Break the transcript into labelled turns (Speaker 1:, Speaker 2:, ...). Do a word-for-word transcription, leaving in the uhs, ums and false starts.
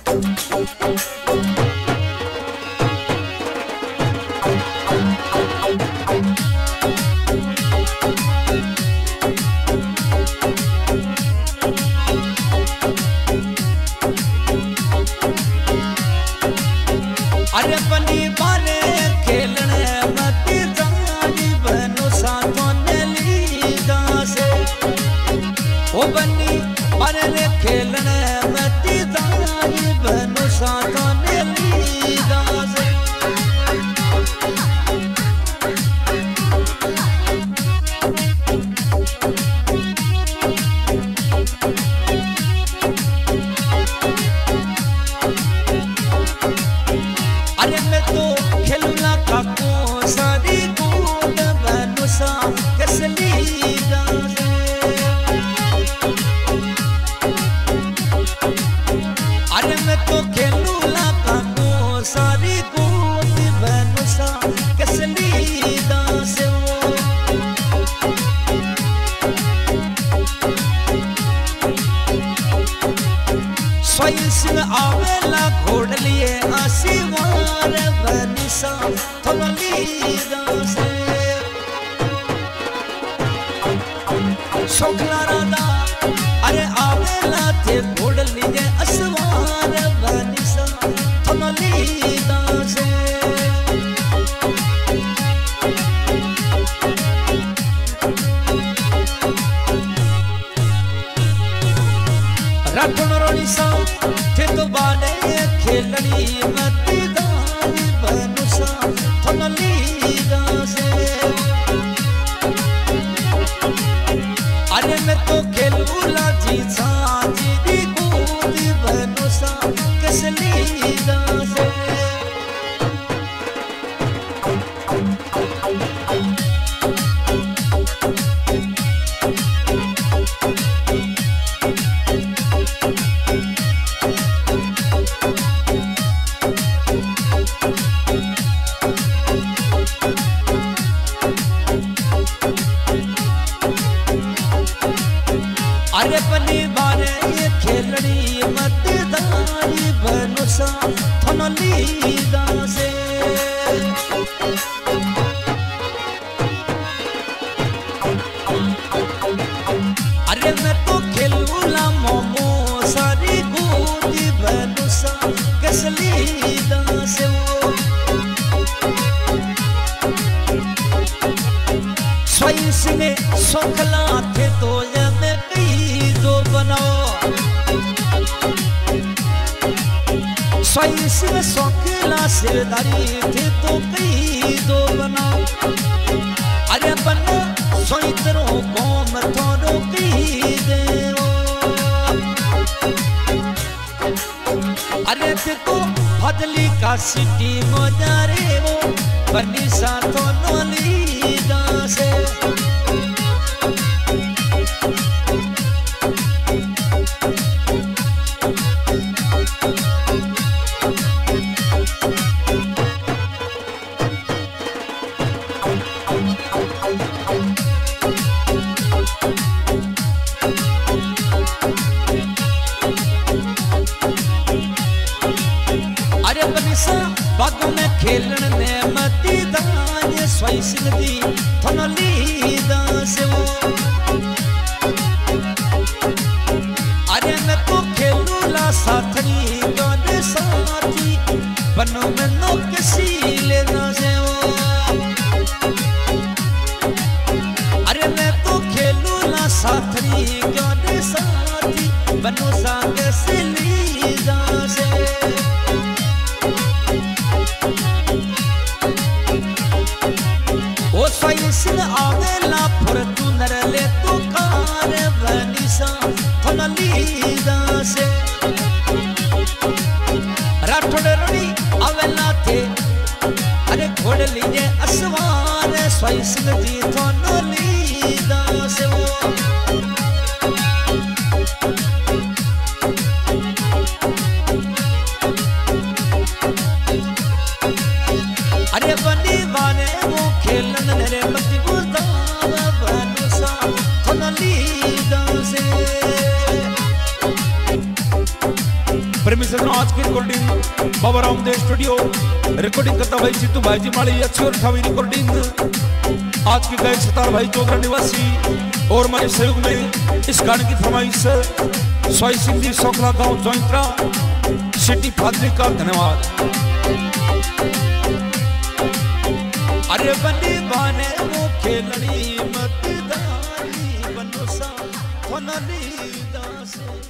Speaker 1: अरे बनी बारे खेलने मत जानी बनो साथों ने लीदा से ओ बनी बारे खेलने मत जानी बनो साथों ने लीदा से अरे मैं तो खेलूंगा काको सारी कूद बनुसा कसली गाने अरे मैं तो खेलूंगा काको सारी कूद बनुसा कसली गाने स्वयं आवेला घोड़ लिए आशीवार बनिसा थमली दासे शोखला राधा अरे आवेला थे घोड़ लिए आशीवार बनिसा थमली दासे राठौड़ रोनिसा थे तो बाने खेलनी मत दानी बनुसा थमली दासे अरे मैं तो खेलूला जी साजी दी कूदी बनुसा कसली दासे अरे बनी बारे ये खेलनी मत दानी बनुसा थमली दासे अरे मैं तो खेलूला मोमो सारी कूदी बनुसा कसली दासे स्वयं में सोखला थे तो ये दो बनाओ स्वयं से शौकीला सिरदारी थे तो कई दो बनाओ अरे बनो सोइतरो कौम थोड़ो कई दे अरे थे तो भदली का सिटी मोजारे वो बनी साथों नोली दासे अरे बनिसा बागों में खेलने में मती दाने स्वयं दी थनली दासे वो अरे मैं तो खेलूला साथनी गाने साथी बनो में नो किसी ले दासे वो अरे मैं तो खेलूला साथनी गाने साथी बनो सांगे सिली दासे ओ स्वयं आवेला फॉर्च्यूनर ले तो कार बनिसा थमली दासे राठौड़ रोनी आवेला थे अरे घोड़ लीजे असवार स्वयं जी थमली दासे वो अरे बनी बाने वो खेलन रे मत बुदावा बनुसा थमली दासे प्रेमी सजनों आज की recording Baba Ramdev studio recording करता भाई जीतू भाई जी माली अच्छी और ठावी रिकॉर्डिंग आज के गायक सतार भाई चौधरा निवासी और हमारे सहयोग में इस गाने की फरमाइश स्वाई सिंधी सोखला गांव जोइंत्रा सिटी फादली का धन्यवाद। अरे बनी बाने वो खेलनी मतदारी बनो सा फनली दास।